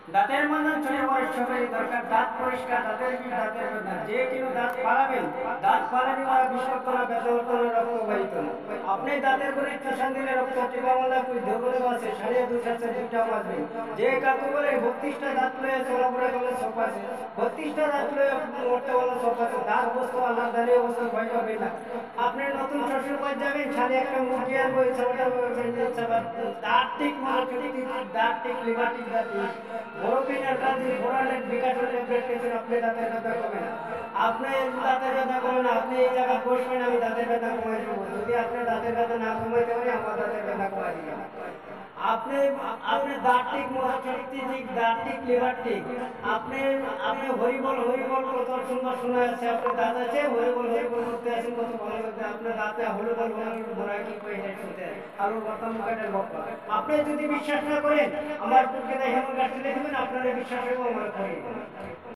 দাঁতের মাজন চলে বয়স সবারই দরকার, দাঁত পরিষ্কার, দাঁতের বেদনা, যে কিনো দাঁত ফালাবেন, দাঁত ফালানি বা বিষাক্ত না, ব্যথাহত না, রক্তবাহিত না। আপনি দাঁতের করে চুষান দিলে রক্ত টিপামালা কই ধরে আছে, সারিয়া দুষাচ্ছে দুইটা বাজবে। যে কাকু বলে 32টা দাঁত লয়ে চলাফেরা করলে সব আছে, 32টা দাঁত লয়ে মরতে বলে সব আছে। দাঁত বস্তু আল্লাহ দাঁড়িয়ে বস্তু ভয় পাবে না। আপনি নতুন শ্বশুর বাড়ি যাবেন, সাথে একটা মুরগি আনবো, দাঁত ঠিক দাঁত ঠিক লিভার ঠিক দাঁত বড় পিনার কাজ ঘোরানোর বিকাশ হলে ব্রেক পেয়েছেন, আপনি দাঁতের ব্যথা কমে না। আপনি দাঁতের ব্যথা কমে না, আপনি এই জায়গায় বসবেন, আমি দাঁতের ব্যথা কমাই দেবো। যদি আপনি দাঁতের ব্যথা না কমাইতে পারি, আমার দাঁতের ব্যথা কমাই দিবেন। আপনি আপনি দাঁত ঠিক, মহাশক্তি ঠিক, দাঁত ঠিক, লিভার ঠিক। আপনি আপনি হরিবল হরিবল কত সুন্দর শোনা যাচ্ছে, আপনার দাঁত আছে, হরিবল হরিবল করতে আছেন, কত ভালো লাগছে। আপনার দাঁতে হরিবল হরিবল ধরা কি করে এটা শুনতে আর কথা মুখের গপ্পা। আপনি যদি বিশ্বাস না করেন, আমার পক্ষে হেমন গাছ তুলে দেবেন, আপনারা বিশ্বাস হবে আমার করি।